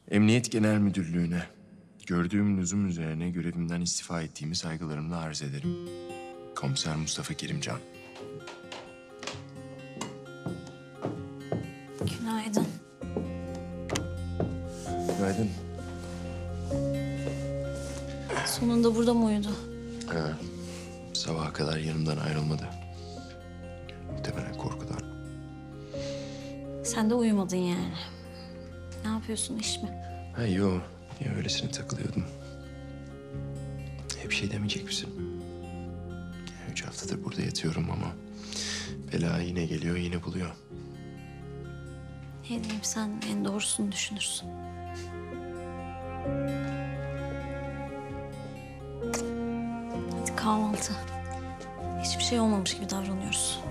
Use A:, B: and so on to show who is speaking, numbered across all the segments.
A: Emniyet Genel Müdürlüğü'ne gördüğüm lüzum üzerine görevimden istifa ettiğimi saygılarımla arz ederim. Komiser Mustafa Kerimcan.
B: Günaydın.
A: Günaydın.
B: Sonunda burada mı uyudu?
A: Sabaha kadar yanımdan ayrılmadı. Muhtemelen korkudan.
B: Sen de uyumadın yani. Ne yapıyorsun, iş mi?
A: Ha yo, ya öylesine takılıyordum. Hep şey demeyecek misin? 3 haftadır burada yatıyorum ama bela yine geliyor, yine buluyor.
B: Ne diyeyim, sen en doğrusunu düşünürsün. Hadi kahvaltı. Hiçbir şey olmamış gibi davranıyoruz.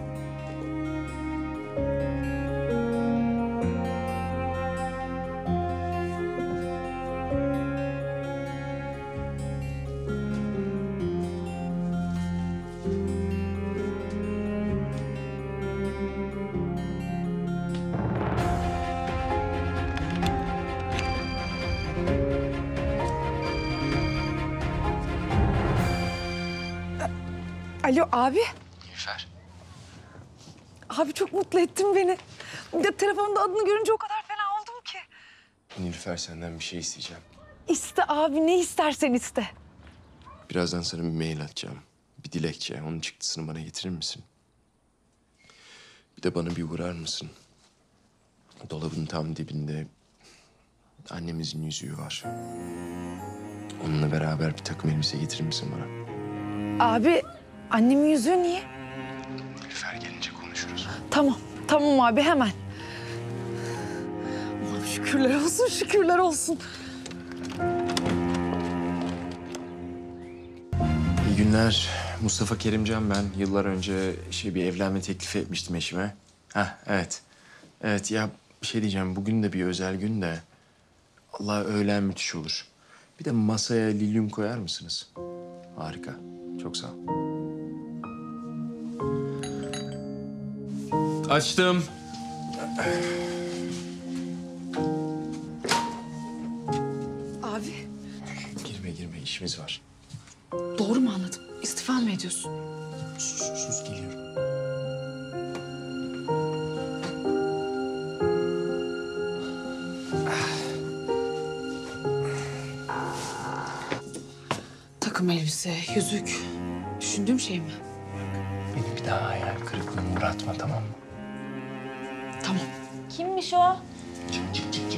C: Alo abi.
A: Nilüfer.
C: Abi çok mutlu ettin beni. Ya, telefonda adını görünce o kadar fena oldum ki.
A: Nilüfer, senden bir şey isteyeceğim.
C: İste abi, ne istersen iste.
A: Birazdan sana bir mail atacağım. Bir dilekçe. Onun çıktısını bana getirir misin? Bir de bana bir uğrar mısın? Dolabın tam dibinde annemizin yüzüğü var. Onunla beraber bir takım elbise getirir misin bana?
C: Abi, annemin yüzüğü niye?
A: Nilüfer gelince konuşuruz.
C: Tamam abi, hemen. Allah'ım şükürler olsun, şükürler olsun.
A: İyi günler. Mustafa Kerimcan ben. Yıllar önce bir evlenme teklifi etmiştim eşime. Evet. Evet ya, bir şey diyeceğim. Bugün de bir özel gün de. Allah, öğlen müthiş olur. Bir de masaya lilyum koyar mısınız? Harika. Çok sağ ol. Açtım.
C: Abi,
A: Girme, işimiz var.
C: doğru mu anladım? İstifa mı ediyorsun?
A: Sus, geliyorum.
C: Takım elbise, yüzük. Düşündüğüm şey mi?
A: Beni bir daha hayal kırıklığına uğratma, tamam mı?
C: Tamam.
B: Kimmiş o?
A: Çık.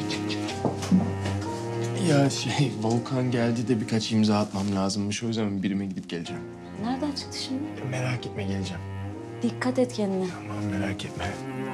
A: Ya Volkan geldi de birkaç imza atmam lazımmış. O yüzden birime gidip geleceğim.
B: Nereden çıktı şimdi?
A: Merak etme, geleceğim.
B: Dikkat et kendine.
A: Tamam, merak etme.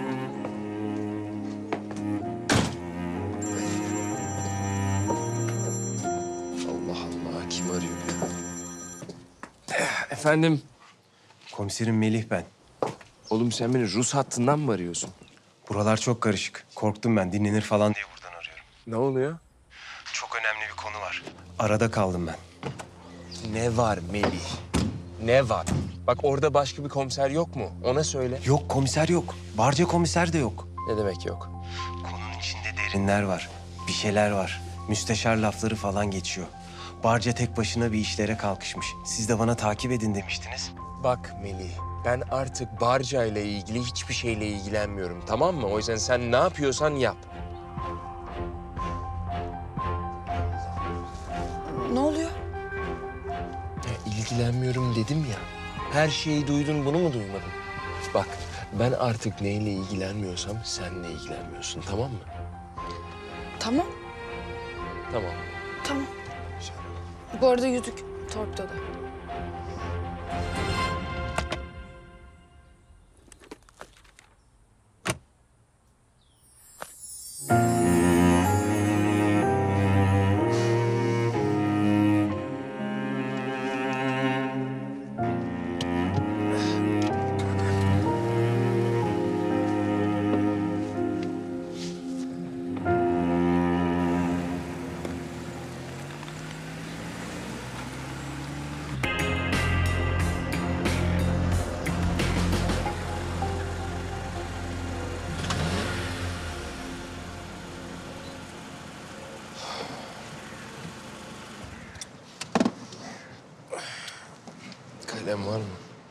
A: Allah Allah, kim arıyor ya? Efendim?
D: Komiserim Melih ben.
A: Oğlum, sen beni Rus hattından mı arıyorsun?
D: Buralar çok karışık. Korktum ben. Dinlenir falan diye buradan arıyorum.
A: Ne oluyor?
D: Çok önemli bir konu var. Arada kaldım ben.
A: Ne var Melih? Ne var? Bak, orada başka bir komiser yok mu? Ona söyle.
D: Yok komiser yok. Barca komiser de yok.
A: Ne demek yok?
D: Konunun içinde derinler var. Bir şeyler var. Müsteşar lafları falan geçiyor. Barca tek başına bir işlere kalkışmış. Siz de bana takip edin demiştiniz.
A: Bak Melih, ben artık Barca ile ilgili hiçbir şeyle ilgilenmiyorum, tamam mı? O yüzden sen ne yapıyorsan yap.
C: Ne oluyor?
A: Ya, ilgilenmiyorum dedim ya. Her şeyi duydun, bunu mu duymadın? Bak, ben artık neyle ilgilenmiyorsam senle ilgilenmiyorsun, tamam mı?
C: Tamam.
A: Tamam.
C: Bu arada yüzük torpidoda.
A: Kalem var mı?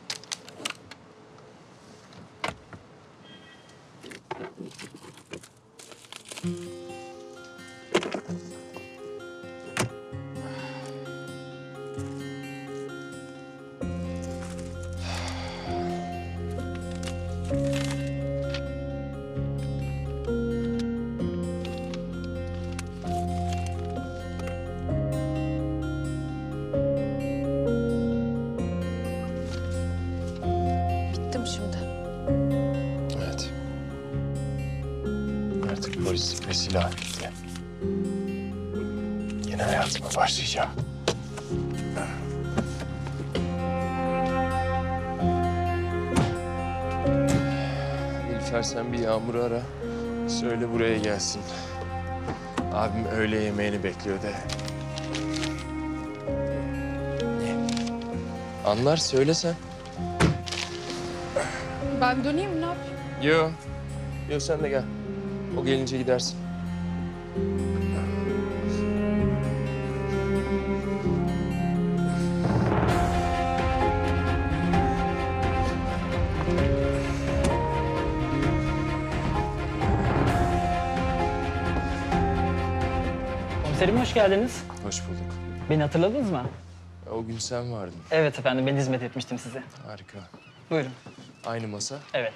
C: Bittim şimdi.
A: Evet. Artık polis ve silah bitti. Yeni hayatıma başlayacağım. Nilüfer, sen bir Yağmur'u ara. Söyle buraya gelsin. Abim öğle yemeğini bekliyor de. Ne? Anlar, söyle sen.
C: Ben döneyim mi, ne yapayım?
A: Yo. Yo, sen de gel. O gelince gidersin.
E: Komiserim hoş geldiniz.
A: Hoş bulduk.
E: Beni hatırladınız mı?
A: O gün sen vardın.
E: Evet efendim, ben hizmet etmiştim size.
A: Harika.
E: Buyurun.
A: Aynı masa.
E: Evet.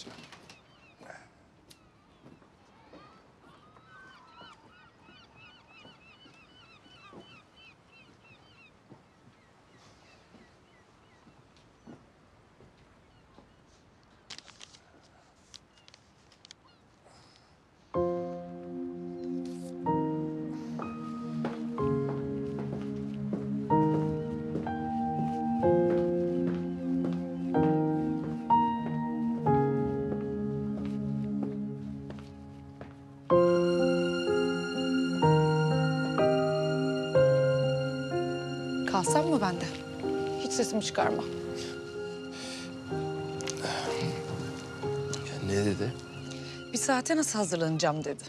C: Kalsam mı ben de? Hiç sesimi çıkarma.
A: Ne dedi?
C: Bir saate nasıl hazırlanacağım dedi.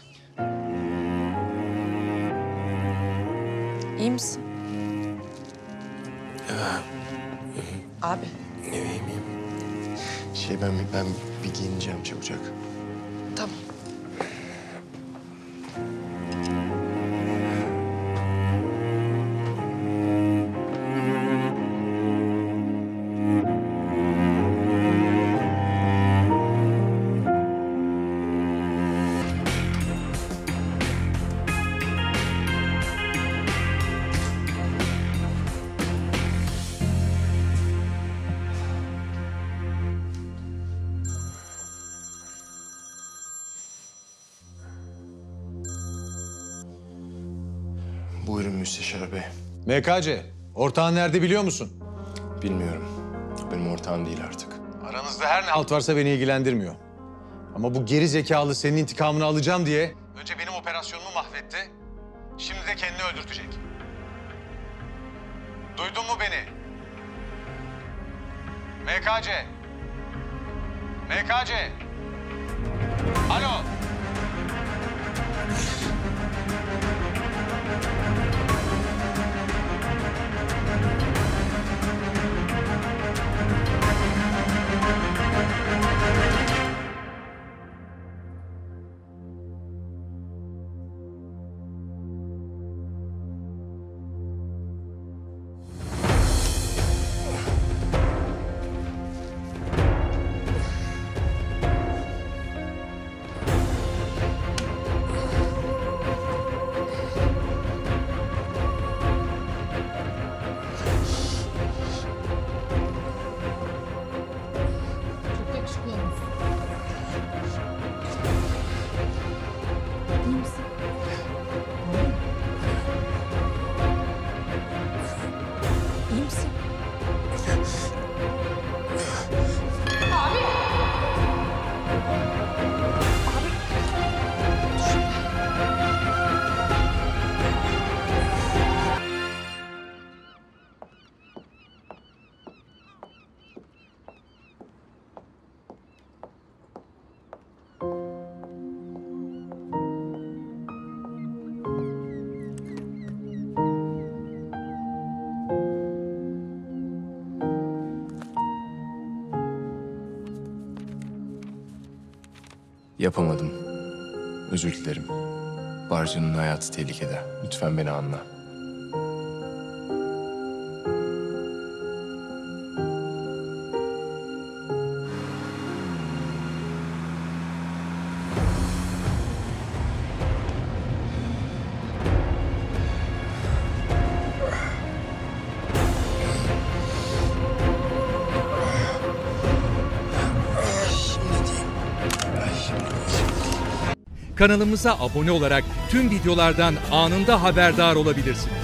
C: İyi misin? Abi.
A: İyiyim. Ben bir giyineceğim çabucak.
C: Tamam.
A: Buyurun Müsteşar Bey.
F: MKC, ortağın nerede biliyor musun?
A: Bilmiyorum. Benim ortağım değil artık.
F: Aranızda her ne halt varsa beni ilgilendirmiyor. Ama bu geri zekalı senin intikamını alacağım diye önce benim operasyonumu mahvetti. Şimdi de kendini öldürtecek. Duydun mu beni? MKC. MKC. Alo.
A: Yapamadım. Özür dilerim. Barca'nın hayatı tehlikede. Lütfen beni anla.
G: Kanalımıza abone olarak tüm videolardan anında haberdar olabilirsiniz.